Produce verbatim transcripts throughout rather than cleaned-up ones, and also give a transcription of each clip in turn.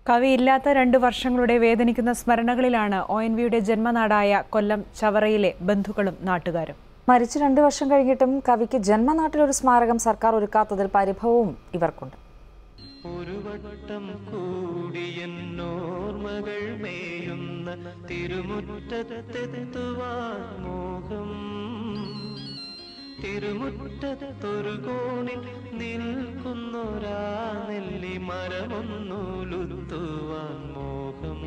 കവിയില്ലാത്ത രണ്ട് വർഷങ്ങളുടെ വേദനിക്കുന്ന സ്മരണകളിലാണ് ഒ എൻ വിയുടെ ജന്മനാടായ കൊല്ലം ചവറയിലെ ബന്ധുക്കളും നാട്ടുകാരും. മരിച്ച് രണ്ട് വർഷം കഴിഞ്ഞിട്ടും കവിക്ക് ജന്മനാട്ടിലൊരു സ്മാരകം സർക്കാർ ഒരുക്കാത്തതിൽ പരിഭവവും ഇവർക്കുണ്ട്. ഒരു വട്ടം കൂടിയെന്നോർമകൾ മേയുന്ന തിരുമുറ്റത്തെത്തുവാൻ മോഹം, തിരുമുറ്റത്തൊരു കോണിൽ നിൽക്കുന്നൊരാ നെല്ലി മരമൊന്നുലുത്തുവാൻ മോഹം,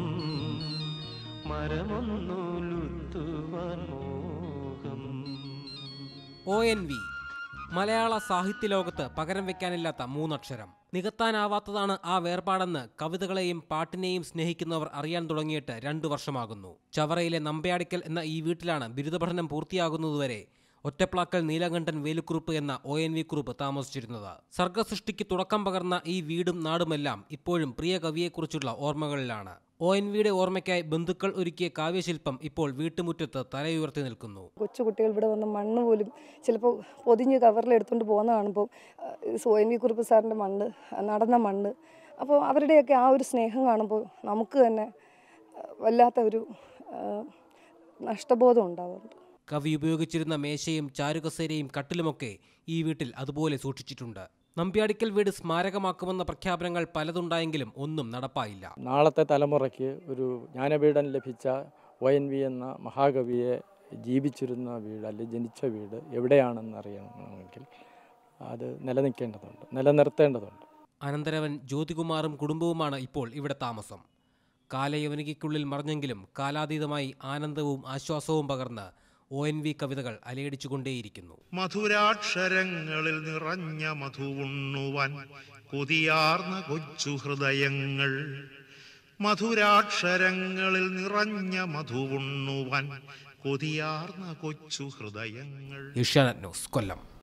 മരമൊന്നുലുത്തുവാൻ മോഹം. ഒ എൻ വി മലയാള സാഹിത്യ ലോകത്ത് പകരം വെക്കാനില്ലാത്ത മൂന്നക്ഷരം. നികത്താനാവാത്തതാണ് ആ വേർപാടെന്ന് കവിതകളെയും പാട്ടിനെയും സ്നേഹിക്കുന്നവർ അറിയാൻ തുടങ്ങിയിട്ട് രണ്ടു വർഷമാകുന്നു. ചവറയിലെ നമ്പ്യാടിക്കൽ എന്ന ഈ വീട്ടിലാണ് ബിരുദപഠനം പൂർത്തിയാകുന്നതുവരെ ഒറ്റപ്ലാക്കൽ നീലകണ്ഠൻ വേലുക്കുറുപ്പ് എന്ന ഒ എൻ വി കുറുപ്പ് താമസിച്ചിരുന്നത്. സർഗസൃഷ്ടിക്ക് തുടക്കം പകർന്ന ഈ വീടും നാടുമെല്ലാം ഇപ്പോഴും പ്രിയ കവിയെക്കുറിച്ചുള്ള ഓർമ്മകളിലാണ്. ഒ എൻ വിയുടെ ഓർമ്മയ്ക്കായി ബന്ധുക്കൾ ഒരുക്കിയ കാവ്യശില്പം ഇപ്പോൾ വീട്ടുമുറ്റത്ത് തലയുയർത്തി നിൽക്കുന്നു. കൊച്ചുകുട്ടികൾ ഇവിടെ വന്ന് മണ്ണ് പോലും ചിലപ്പോൾ പൊതിഞ്ഞ് കവറിൽ എടുത്തുകൊണ്ട് പോകുന്ന കാണുമ്പോൾ ഒ എൻ വി കുറുപ്പ് സാറിൻ്റെ മണ്ണ്, നടന്ന മണ്ണ്, അപ്പോൾ അവരുടെയൊക്കെ ആ ഒരു സ്നേഹം കാണുമ്പോൾ നമുക്ക് തന്നെ വല്ലാത്ത ഒരു നഷ്ടബോധം ഉണ്ടാവാറുണ്ട്. കവി ഉപയോഗിച്ചിരുന്ന മേശയും ചാരുകസേരയും കട്ടിലുമൊക്കെ ഈ വീട്ടിൽ അതുപോലെ സൂക്ഷിച്ചിട്ടുണ്ട്. നമ്പ്യാടിക്കൽ വീട് സ്മാരകമാക്കുമെന്ന പ്രഖ്യാപനങ്ങൾ പലതുണ്ടായെങ്കിലും ഒന്നും നടപ്പായില്ല. നാളത്തെ തലമുറയ്ക്ക് ഒരു ജ്ഞാനപീഠം ലഭിച്ച ഒ എൻ വി എന്ന മഹാകവിയെ ജീവിച്ചിരുന്ന വീട് അല്ലെങ്കിൽ ജനിച്ച വീട് എവിടെയാണെന്ന് അറിയണമെങ്കിൽ അത് നിലനിൽക്കേണ്ടതുണ്ട്, നിലനിർത്തേണ്ടതുണ്ട്. അനന്തരവൻ ജ്യോതികുമാറും കുടുംബവുമാണ് ഇപ്പോൾ ഇവിടെ താമസം. കാലയവനികയ്ക്കുള്ളിൽ മറഞ്ഞെങ്കിലും കാലാതീതമായി ആനന്ദവും ആശ്വാസവും പകർന്ന് ഒ എൻ വി കവിതകൾ അലയടിച്ചുകൊണ്ടേയിരിക്കുന്നു. മധുരാക്ഷരങ്ങളിൽ നിറഞ്ഞ മധുവുണ്ണുവാൻ കൊതിയാർന്ന കൊച്ചു ഹൃദയങ്ങൾ, മധുരാക്ഷരങ്ങളിൽ നിറഞ്ഞ മധുവുണ്ണുവാൻ കൊതിയാർന്ന കൊച്ചു ഹൃദയങ്ങൾ. ഏഷ്യാനെറ്റ് ന്യൂസ്, കൊല്ലം.